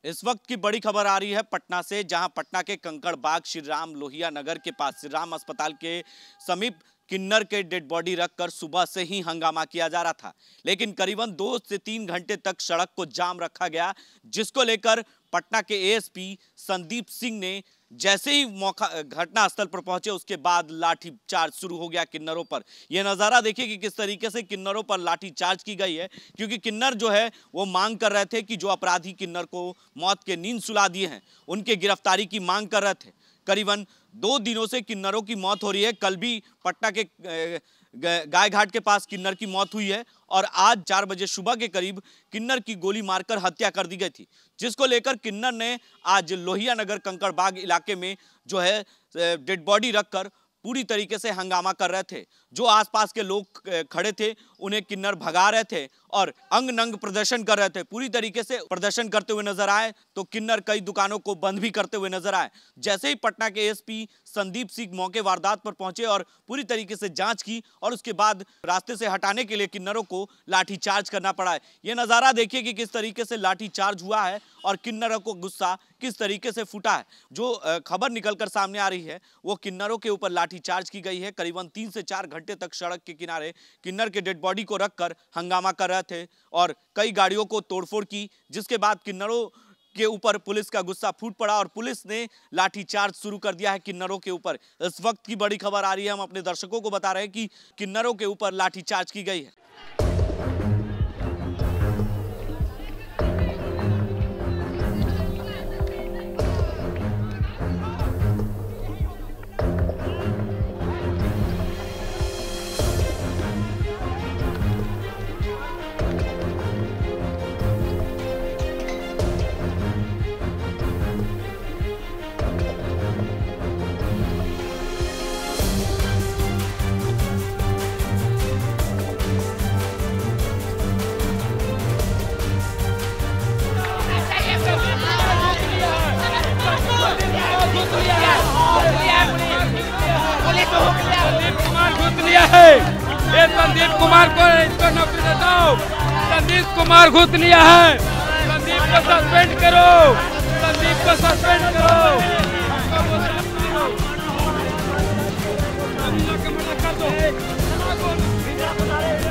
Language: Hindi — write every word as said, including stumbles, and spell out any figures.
इस वक्त की बड़ी खबर आ रही है पटना से, जहां पटना के कंकड़बाग श्री राम लोहिया नगर के पास श्री राम अस्पताल के समीप किन्नर के डेड बॉडी रखकर सुबह से ही हंगामा किया जा रहा था। लेकिन करीबन दो से तीन घंटे तक सड़क को जाम रखा गया, जिसको लेकर पटना के एएसपी संदीप सिंह ने जैसे ही मौका घटना स्थल पर पहुंचे उसके बाद लाठी चार्ज शुरू हो गया किन्नरों पर। यह नज़ारा देखिए कि किस तरीके से किन्नरों पर लाठी चार्ज की गई है, क्योंकि किन्नर जो है वो मांग कर रहे थे कि जो अपराधी किन्नर को मौत के नींद सुला दिए हैं उनके गिरफ्तारी की मांग कर रहे थे। करीबन दो दिनों से किन्नरों की मौत हो रही है। कल भी पटना के गाय घाट के पास किन्नर की मौत हुई है और आज चार बजे सुबह के करीब किन्नर की गोली मारकर हत्या कर दी गई थी, जिसको लेकर किन्नर ने आज लोहिया नगर कंकड़बाग इलाके में जो है डेड बॉडी रखकर पूरी तरीके से हंगामा कर रहे थे। जो आसपास के लोग खड़े थे उन्हें किन्नर भगा रहे थे और अंग नंग प्रदर्शन कर रहे थे। पूरी तरीके से प्रदर्शन करते हुए नजर आए तो किन्नर कई दुकानों को बंद भी करते हुए नजर आए। जैसे ही पटना के एसपी संदीप सिंह मौके वारदात पर पहुंचे और पूरी तरीके से जांच की और उसके बाद रास्ते से हटाने के लिए किन्नरों को लाठीचार्ज करना पड़ा है। यह नजारा देखिए कि किस तरीके से लाठीचार्ज हुआ है और किन्नरों को गुस्सा किस तरीके से फूटा है। जो खबर निकलकर सामने आ रही है वो किन्नरों के ऊपर लाठीचार्ज की गई है। करीबन तीन से चार घंटे तक सड़क के किनारे किन्नर के डेड बॉडी को रखकर हंगामा कर रहे थे और कई गाड़ियों को तोड़फोड़ की, जिसके बाद किन्नरों के ऊपर पुलिस का गुस्सा फूट पड़ा और पुलिस ने लाठीचार्ज शुरू कर दिया है किन्नरों के ऊपर। इस वक्त की बड़ी खबर आ रही है, हम अपने दर्शकों को बता रहे हैं कि किन्नरों के ऊपर लाठीचार्ज की गई है। संदीप कुमार घूस लिया है, ये संदीप कुमार को इसको नौकरी देता हूँ। संदीप कुमार घूस लिया है, संदीप को सस्पेंड करो, संदीप को सस्पेंड करो। कर दो।